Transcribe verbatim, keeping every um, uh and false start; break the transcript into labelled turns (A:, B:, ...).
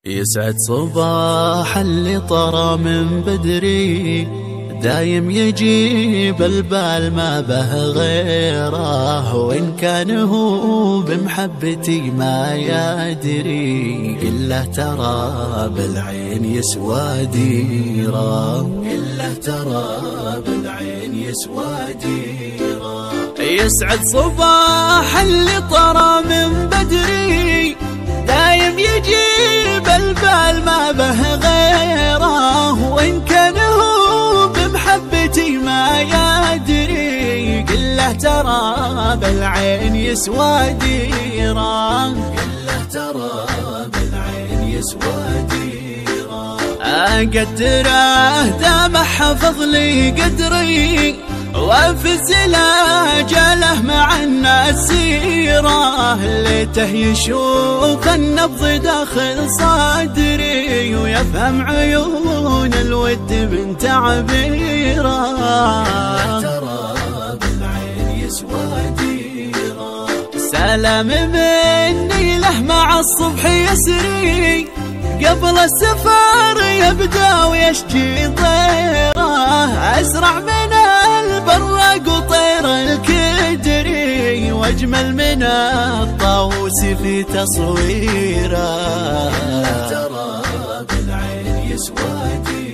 A: يسعد صباح اللي طرى من بدري، دايم يجيب البال ما به غيره، وإن كان هو بمحبتي ما يدري، إلا ترى بالعين يسوى ديره، إلا ترى بالعين يسوى ديره. يسعد صباح اللي طرى من بدري، دايم يجيب البال ما به غيره، وإن كان هو بمحبتي ما يدري، قل له ترى بالعين يسوى ديره، قل له ترى بالعين يسوى ديره. أقدره دام حفظ لي قدري، وافز لاجله مع الناس سيره، ليته يشوف النبض داخل صدري، ويفهم عيون الود من تعبيره، ترى بالعين يسوى ديره. سلام مني له مع الصبح يسري، قبل السفر يبدأ ويشجي طيره، أسرع من البراق وطير الكدري، واجمل من الطاووس في تصويره، ترى بالعين يسوى ديره.